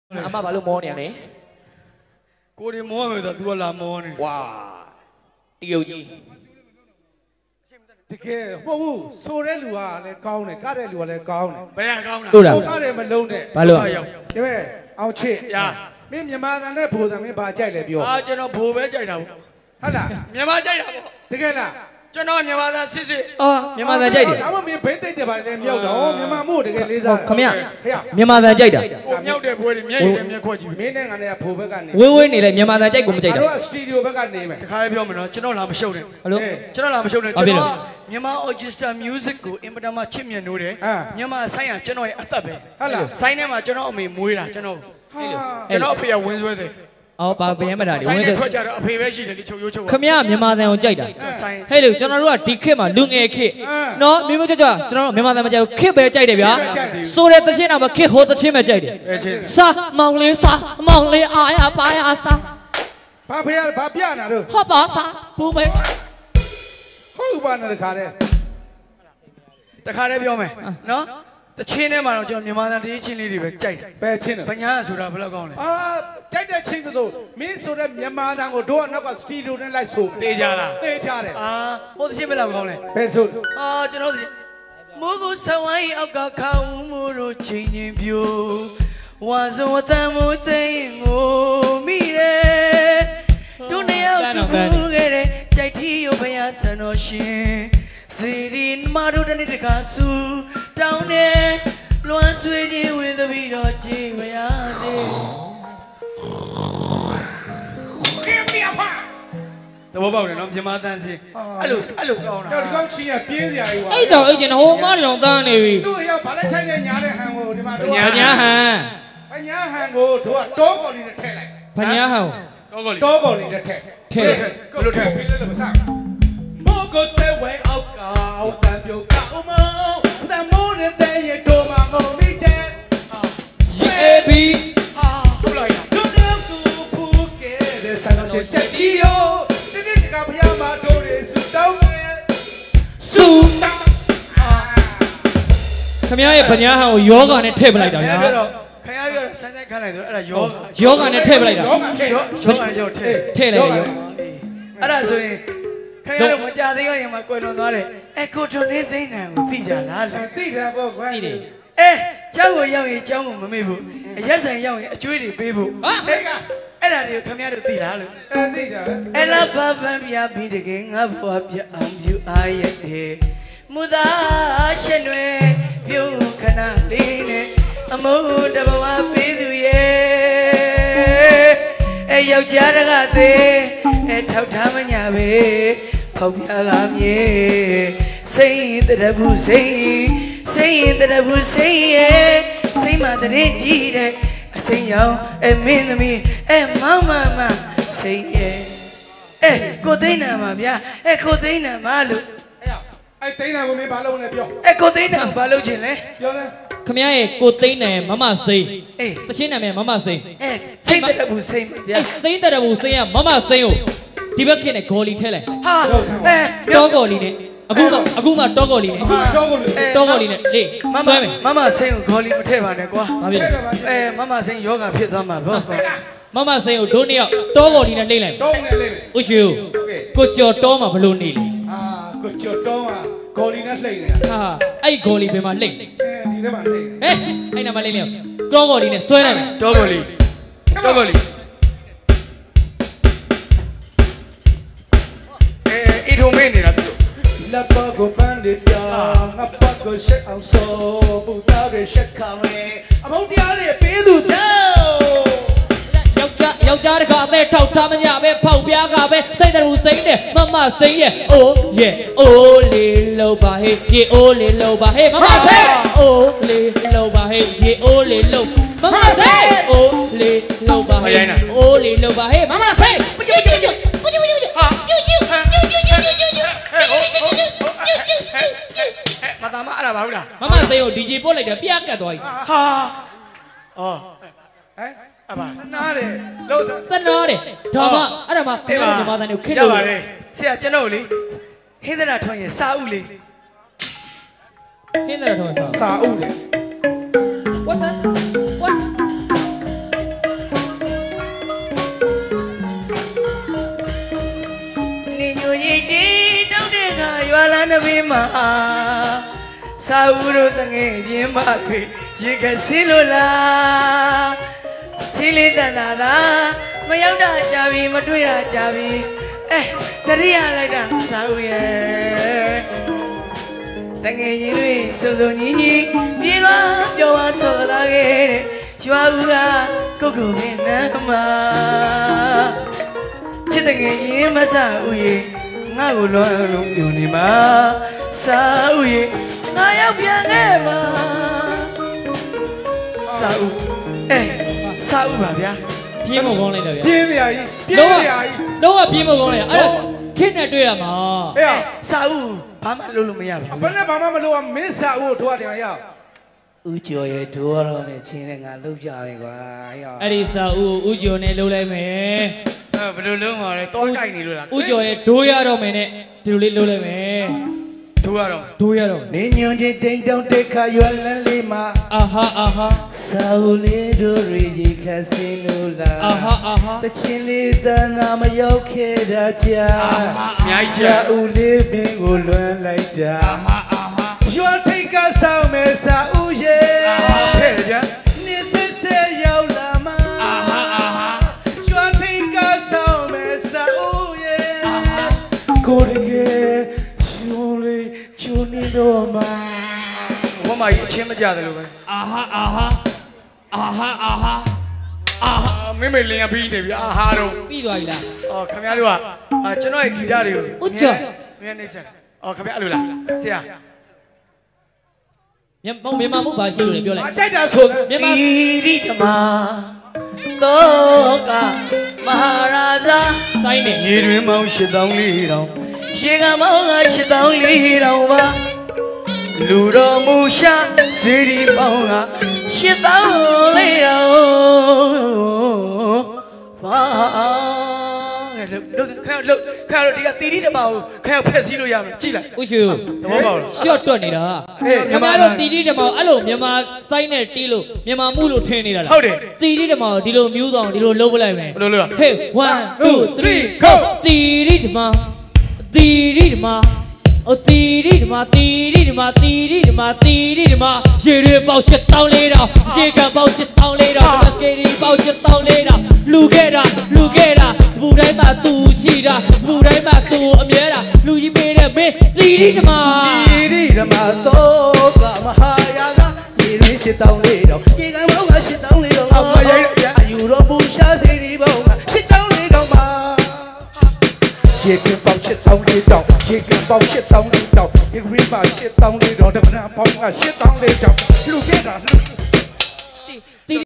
阿妈把路摸你嘞， 过年摸没得，多难摸呢。 哇，有意。 တကယ်မဟုတ်ဘူးဆိုတဲ့လူကလည်းကောင်းတယ်ကတဲ့လူကလည်းကောင်းတယ်ဘယ်ကောင်းလားဟုတ်လားဆိုကတယ်မလုံးနဲ့ဘာလို့ဒီမဲ့အောင်ချစ်မင်းမြန်မာတန်နဲ့ဘူတန်မင်းဘာကြိုက်လဲပြောကျွန်တော်ဘိုးပဲကြိုက်တာပေါ့ဟုတ်လားမြန်မာကြိုက်တာပေါ့တကယ်လားကျွန်တော်မြန်မာသားစစ်စစ်အော်မြန်မာသားကြိုက်တယ်ဒါမှမင်းဘိသိက်တယ်ပါလေမြောက်တော့မြန်မာမို့တကယ်လေးစားခမရဟဲ့မြန်မာသားကြိုက်တာဟိုမြောက်တဲ့ဘွဲတွေမျက်ရည်နဲ့မျက်ခွက်ကြည့်မင်းနဲ့ငါနဲ့ဘူဘက်ကနေဝေးဝေးနေလေမြန်မာသားကြိုက်ကိုမကြိုက်တာတို့ကစတူဒီယိုဘက်ကနေမယ်တခါလေးပြောမယ်နော်ကျွန်တော်လာမရှုပ်နဲ့ဟယ်လိုကျွန်တော်လာမရှုပ်နဲ့ကျွန်တော်မြန်မာ orchestra music ကိုအင်ပတမချစ်မြတ်နိုးတယ်မြန်မာဆိုင်ရကျွန်တော်ရဲ့အသက်ပဲဟုတ်လားဆိုင်ထဲမှာကျွန်တော်အမေမွေးတာကျွန်တော်အဖေကဝင်းဆွဲတယ်အော်ဘာဘယ်မှတာဒီဆိုင်ဝင်းထဲတဲ့ထွက်ကြတော့အဖေပဲရှိတယ်ဒီချုပ်ရိုးချုပ်ခမရမြန်မာသားကိုကြိုက်တာဆိုင်ဟဲ့လေကျွန်တော်တို့ကဒီခေတ်မှာလူငယ်ခေတ်နော်မိမကြွကျွန်တော်တို့မြန်မာသားမကြိုက်ဘူးခေတ်ပဲကြိုက်တယ်ဗျာဆိုတဲ့တခြင်းတော့မခေတ်ဟိုတခြင်းပဲကြိုက်တယ်ပဲချင်းစာမောင်လေးစာမောင်လေးအားရပါရစာဘာဖေးဘာပြနာတို့ဟောပါစာပူမဲဟုတ်ပါနဲ့တခါလဲတခါလေးပြောမယ်နော်တချင်းထဲမှာတော့ကျွန်တော်မြန်မာသားတချင်းလေးတွေပဲကြိုက်တယ်ပဲချင်းတယ်ပညာဆိုတာဘယ်လောက်ကောင်းလဲအာကြိုက်တဲ့ချင်းဆိုမင်းဆိုတဲ့မြန်မာတန်ကိုတို့ကနောက်ကစတီဒီယိုနဲ့လိုက်ဆိုတေးကြလားတေးကြတယ်ဟိုတချင်းဘယ်လောက်ကောင်းလဲပဲဆိုကျွန်တော်မိုးကိုဆဝိုင်းအောက်ကခေါင်းမိုးတို့ချင်းချင်းပြိုဝါစုံအတန်မိုးသိန်းကိုမိတယ်တို့နေရောက်တူခဲ့တဲ့ကြိုက်ထီရုပ်ဖယားဆန်တော်ရှင်စီရီမတို့တနေ့တခါဆူတောင်းနေလွမ်းဆွေးခြင်းဝင်သပြီးတော့ကြည်မရသေးတဘောပေါက်တယ်နော်မြမတန်းစင်းအဲ့လိုကောင်းတာတော့ဒီကောက်ချင်းကပြင်းစရာကြီးပါအဲ့တော့အဲ့ကျင်ဟိုမတောင်တန်းနေပြီသူ့ရောက်ဗာလက်ချိုင်းနဲ့ညားတဲ့ဟန်ကိုဒီမှာတို့ညာဟန်အညာဟန်ကိုတို့ကတောကော်လီနဲ့ထည့်လိုက်ဗညာဟန်တော့ကောလေတောကော်လီနဲ့ထည့်ထဲဘယ်လိုထည့်ဖိလို့မစားမိုးကိုဆဲဝဲအောက်ကအောက်တန်ပြုတ်ကောင်းမောတန်မိုးနဲ့တဲ့ရတို့မှာငုံမိတဲ့အေဘီဟုတ်လားတို့တော့ကိုဖူးကဲတဲ့ဆန်တော်ရှင်တက်ကြီးရောဒီနေ့ကဖျားမှာတို့တွေဆူတောင်းတယ်ဆူတောင်းခမရဲ့ဗညာဟန်ကိုယောဂနဲ့ထည့်ပလိုက်တာဗျာခရပြောဆန်းဆန်းခန်းလိုက်ဆိုအဲ့ဒါယောဂယောဂနဲ့ထည့်ပလိုက်တာယောဂထည့်ယောဂနဲ့ကျွန်တော်ထဲထည့်လိုက်ရောအဲ့ဒါဆိုရင်ခရတို့မကြသေးရင်မှကွယ်လွန်သွားတယ်ကိုထွန်းနေသိန်းနံကိုသိကြလားလေသိတယ်ပေါ့ကွာကြည့်တယ်ကျောင်းကိုရောက်ရင်ကျောင်းကိုမမေ့ဘူးအရက်ဆိုင်ရောက်ရင်အကျွေးတွေပေးဖို့ဟဲ့ကအဲ့ဒါတွေကိုခမရတို့သိလားလို့သိတယ်အဲ့လာပပန်းပြပြီးတကယ်ငါဘွားပြအောင်ယူအားရတဲ့မူသားရှင်တွေပြုံးခဏလေးနဲ့အမုန်းတဘဝပေးသူရဲ့ယောက်ျားတကသေးထောက်ထားမညာပဲဖောက်ပြကမြေစိတ်တရဘူးစိတ်တရဘူးစိတ်ရဲ့စိတ်မှတည်းကြီးတဲ့အစိမ်းရောင်မင်းသမီးမောင်မစိတ်ရဲ့ကိုသိန်းနာမှာဗျာကိုသိန်းနာမှာလို့အဲ့တိန်းတယ်ကိုမင်းဘာလုပ်လဲပြောကိုသိန်းနာဘာလုပ်ချင်လဲပြောလဲခမရဲ့ကိုသိန်းနယ်မမစိန်အေးတချင်းနာမည်မမစိန်စိတ်တရဘူးစိတ်ဗျာအဲ့စိန်တဲ့ဘူးစိန်ကမမစိန်ကိုဒီဘက်ခေတ်နဲ့ဂေါ်လီထဲလိုက်ဟာတောဂေါ်လီနဲ့အခုမှတောဂေါ်လီနဲ့တော့ကိုလေတောဂေါ်လီနဲ့လေဆွဲမယ်မစိန်ကိုခေါ်လီမထည့်ပါနဲ့ကွာဘာဖြစ်လဲမစိန်ယောဂဖြစ်သွားမှာဗောမမစိန်ကိုဒိုးနှစ်ယောက်တောဂေါ်လီနဲ့နှိမ့်လိုက်တော့နေလေဥရှိကိုကြော်တောမှာဘလို့နေလဲအာကိုချော်တော့မှာဂေါ်လီနဲ့လှိမ့်နေတာဟာအဲ့ဂေါ်လီဘယ်မှာလိမ့်ဒီထဲမှာလှိမ့်ဟဲ့အဲ့နာမလိမ့်လေတောဂေါ်လီနဲ့ဆွဲလိုက်မယ်တောကိုလီအီထုံမင်းနေတာသူလက်ပေါ်ကိုပန်းလေးပြငါပတ်ကိုရှက်အောင်ဆိုပူသားတွေရှက်ခံလေအမုန်းတရားတွေပေးသူကြောက်ယောက်ျားတကအသက်ထောက်ထားမညပဲဖောက်ပြားကပဲစိတ်တရူစိမ့်နဲ့မမစိမ့်ရဲ့အိုးရဲ့အိုးလေးလောက်ပါဟေးရေအိုးလေးလောက်ပါဟေးမမစိမ့်အိုးလေးလောက်ပါဟေးရေအိုးလေးလောက်မမစိမ့်အိုးလေးလောက်ပါဟေးအိုးလေးလောက်ပါဟေးမမစိမ့်ပကျူကျူကျူပကျူကျူကျူကျူကျူကျူကျူကျူကျူကျူမသားမအဲ့ဒါဘာလို့လားမမစိမ့်ကို DJ ပို့လိုက်တယ်ပြက်ကတ်သွားပြီဟာအော်ဟမ်အပါနားတယ်လို့တနောတယ်ဒါမှအဲ့ဒါမှခင်ဗျားမြန်မာသားတွေကိုခစ်ရလို့ပါတယ်ဆရာကျွန်တော်လေဟင်းသရထွန်းရဲ့စာဥလေးခင်းတယ်တော့ဆောစာအုပ်လေ What's that? What? ma sauro tange yema ye gasilula chili tanada mayauda jabi matuya jabi tariya laida sauye tange yiri sozo nini nira jawa soda ge yuaga koko nama chitenge yema sauye ngagulo lumyuni ma sauye ngaya biangema sau sau ba bia ပြင်းမကောင်းလိုက်တော့ဗျာပြင်းစရာကြီးပြင်းစရာကြီးတော့ကပြင်းမကောင်းလိုက်အဲ့ဒါခင်းနဲ့တွေ့ရမှာဟဲ့ sau ဘာမှလုပ်လို့မရဘူးဘယ်နဲ့ဘာမှမလုပ်ရမင်းစာဦးကိုထိုးရတယ်ရအောင်ဦးကျော်ရဲ့ဒိုးရတော့မယ်ချင်းနဲ့ငါလှုပ်ကြပဲကွာအဲ့ဒီစာဦးကိုဦးကျော်နဲ့လှုပ်လိုက်မယ်ဘယ်လိုလုံးပါလဲတောကြိုက်နေလို့လားဦးကျော်ရဲ့ဒိုးရတော့မယ်နဲ့ဒီလိုလေးလှုပ်လိုက်မယ်ဒိုးရတော့ဒိုးရတော့နေညွန်ချင်းတိမ်တောင်တက်ခါရွယ်လန်းလေးမှာအာဟာအာဟာစာဦးလေးတို့ရေခတ်စင်းလို့လားအာဟာအာဟာတချင်းလေးတန်းသာမရောက်ခဲ့တာကြာအများကြီးစာဦးလေးပင်ကိုလွမ်းလိုက်တာအာဟာရွှေထိတ်ကဆောင်မဲ့စာဦးရဲ့ဟဲ့ဗျာနေစစ်စစ်ရောက်လာမှာအာဟာအာဟာရွှေထိတ်ကဆောင်မဲ့စာဦးရဲ့ကိုရကချိုးလေးချိုးနေတော့မှာဝမကြီးအချင်းမကြတယ်လို့ပဲအာဟာအာဟာအာဟာအာဟာအာဟာမင်းမေလင်ကပြီးနေပြီအာဟာတော့ပြီးသွားပြီလားအော်ခင်ဗျားတို့ကကျွန်တော်ရဲ့ဂီတတွေကိုဦးကျော်မင်းနေဆက်အော်ခင်ဗျားအဲ့လိုလားဆရာမြန်မာမှုဘာရှိလို့လဲပြောလိုက်အကြိုက်တာဆိုမြန်မာတိရိဓမ္မာတောကမဟာရာဇာတိုင်းနေရေတွင်မောင်း8400ရေကမောင်းက8400ပါလူတော်မူရှာစေဒီပေါင်းက8400ပါလို့ခါလို့ဒီကတိရိဓမ္မာကိုခါဖက်စီးလို့ရမယ်ကြည့်လိုက်ဦးရွှေသဘောပေါက်လားရှော့တွတ်နေတာခင်ဗျားတို့တီတီဓမ္မအဲ့လိုမြန်မာစိုင်းနဲ့တီးလို့မြန်မာမှုလို့ထင်နေတာလားဟုတ်တယ်တီတီဓမ္မကိုဒီလိုမြူးဆောင်ဒီလိုလှုပ်ပလိုက်မယ်ဘယ်လိုလဲဟေး1 2 3 go တီတီဓမ္မတီတီဓမ္မအိုတီတီဓမ္မတီတီဓမ္မတီတီဓမ္မတီတီဓမ္မရေတွေပေါက်8400ရေကန်ပေါက်8400ကေဒီပေါက်8400လူခဲ့တာစပူတိုင်းမှာသူရှိတာစပူတိုင်းမှာသူအမြဲတာလူကြီးပေးတဲ့မင်းတီတီဓမ္မဒီရိဓမ္မသောကမဟာယာကဒီရင်း8000လေးတော့ဒီကံမောင်းက8000လေးတော့အယူတော်ပူရှာစီဒီဘောင်းက8000လေးတော့မှာရေကပေါက်8000လေးတော့ရေကပေါက်8000လေးတော့ဒီရင်းပါ8000လေးတော့တမနာပေါင်းက8000လေးတော့လူခဲ့တာလူ